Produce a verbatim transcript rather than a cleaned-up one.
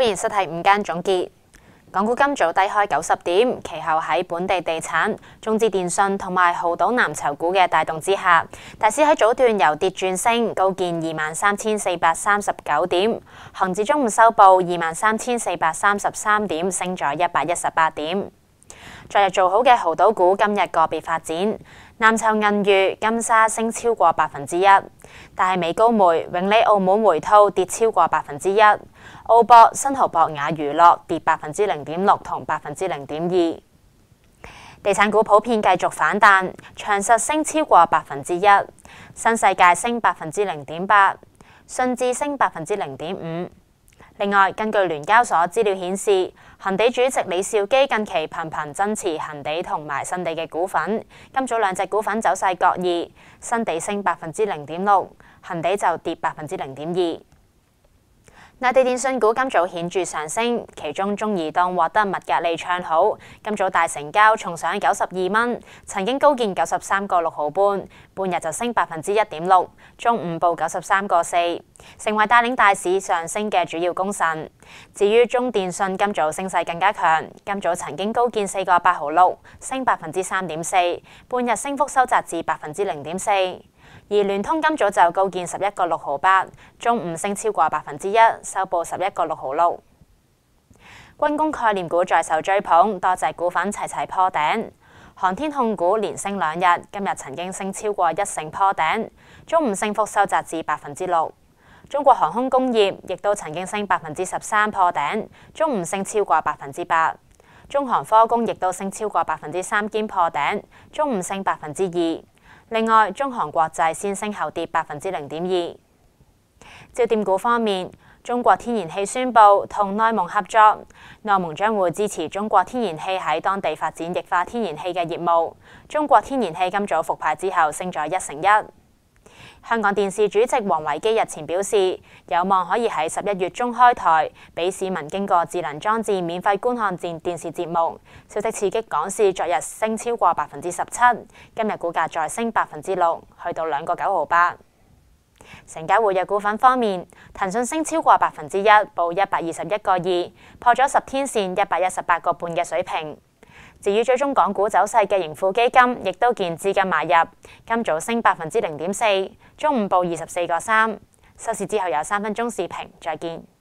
邊實體午間總結，港股今早低開九十點，其後喺本地地產、中資電訊同埋濠賭藍籌股嘅帶動之下，大市喺早段由跌轉升，高見二萬三千四百三十九點，恒指中午收報二萬三千四百三十三點，升咗一百一十八點。昨日做好嘅濠賭股今日個別發展，藍籌銀娛、金沙升超過百分之一，但係美高梅、永利澳門回吐跌超過百分之一，澳博、新濠博雅娛樂跌百分之零點六同百分之零點二。地產股普遍繼續反彈，長實升超過百分之一，新世界升百分之零點八，信置升百分之零點五。另外，根據聯交所資料顯示，恒地主席李兆基近期頻頻增持恒地同埋新地嘅股份，今早兩隻股份走勢各異，新地升百分之零點六，恒地就跌百分之零點二。內地電訊股今早顯著上升，其中中移動獲得麥格利唱好，今早大成交重上九十二蚊，曾經高見九十三個六毫半，半日就升百分之一點六，中午報九十三個四，成為帶領大市上升嘅主要功臣。至於中電訊今早升勢更加強，今早曾經高見四個八毫六，升百分之三點四，半日升幅收窄至百分之零點四。而聯通今早就高見十一個六毫八，中午升超過百分之一，收報十一個六毫六。軍工概念股再受追捧，多隻股份齊齊破頂。航天控股連升兩日，今日曾經升超過一成破頂，中午升幅收窄至百分之六。中國航空工業亦都曾經升百分之十三破頂，中午升超過百分之八。中航科工亦都升超過百分之三兼破頂，中午升百分之二。另外，中航國際先升後跌百分之零點二。焦點股方面，中國天然氣宣布同內蒙合作，內蒙將會支持中國天然氣喺當地發展液化天然氣嘅業務。中國天然氣今早復牌之後升咗一成一。香港電視主席王維基日前表示，有望可以喺十一月中開台，俾市民經過智能裝置免費觀看電電視節目。消息刺激港市昨日升超過百分之十七，今日股價再升百分之六，去到兩個九毫八。成交活躍股份方面，騰訊升超過百分之一，報一百二十一個二，破咗十天線一百一十八個半嘅水平。至於追蹤港股走勢嘅盈富基金，亦都見資金買入，今早升百分之零點四，中午報二十四個三，收市之後有三分鐘視頻，再見。